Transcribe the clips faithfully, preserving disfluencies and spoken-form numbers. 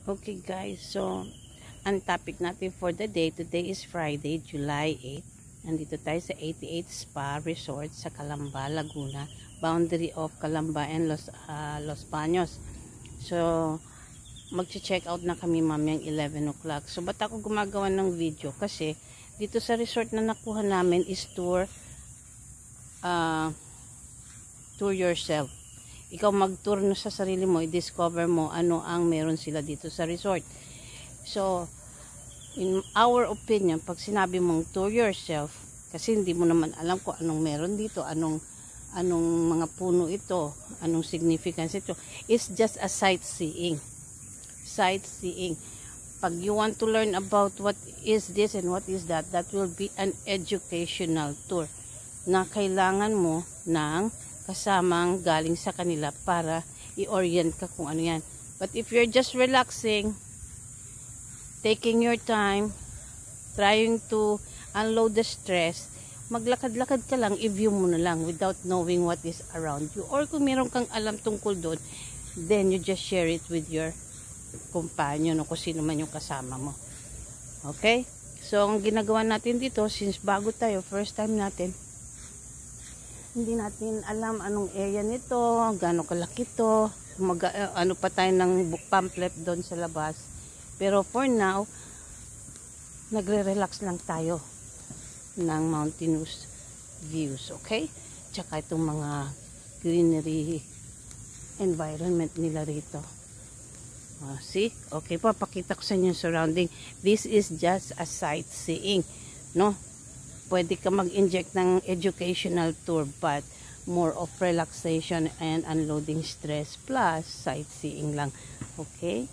Okay guys, so ang topic natin for the day, today is Friday, July eighth. Nandito tayo sa eighty-eight Spa Resort sa Calamba, Laguna, boundary of Calamba and Los, uh, Los Baños. So, mag-check out na kami mamayang eleven o'clock. So, ba't ako gumagawa ng video? Kasi, dito sa resort na nakuha namin is tour, uh, tour yourself. Ikaw mag-tour na sa sarili mo, i-discover mo ano ang meron sila dito sa resort. So, in our opinion, pag sinabi mong tour yourself, kasi hindi mo naman alam kung anong meron dito, anong anong mga puno ito, anong significance ito, it's just a sightseeing. Sightseeing. Pag you want to learn about what is this and what is that, that will be an educational tour na kailangan mo ng kasamang galing sa kanila para i-orient ka kung ano yan. But if you're just relaxing, taking your time, trying to unload the stress, maglakad-lakad ka lang, i-view mo na lang without knowing what is around you. Or kung meron kang alam tungkol doon, then you just share it with your companion o kung sino man yung kasama mo. Okay? So, ang ginagawa natin dito, since bago tayo, first time natin, hindi natin alam anong area nito, gaano kalaki to, mag, uh, ano pa tayo ng book pamphlet doon sa labas. Pero for now, nagre-relax lang tayo ng mountainous views, okay? Tsaka itong mga greenery environment nila rito. Uh, see? Okay po, pakita ko sa inyo yung surrounding. This is just a sightseeing, no? Pwede ka mag-inject ng educational tour, but more of relaxation and unloading stress plus sightseeing lang. Okay?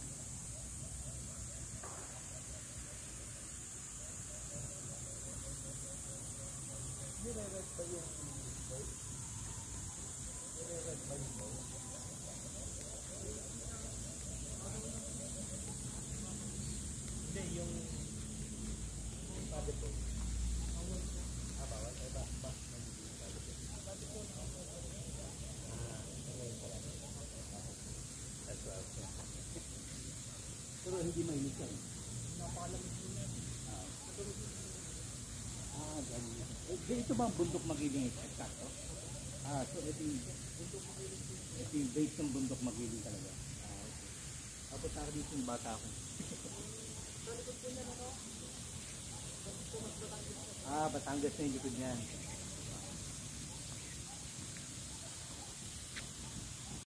Pero hindi mainit yan. Napakalamig din yan. Ah, ganyan. Eh, ito ba ang bundok magiling eksakto? Ah, so ito yung bundok magiling. Ito yung base ng bundok magiling talaga. Ah, okay. Tapos tara dito yung bata ko. Ah, Batangas na yung likod niyan.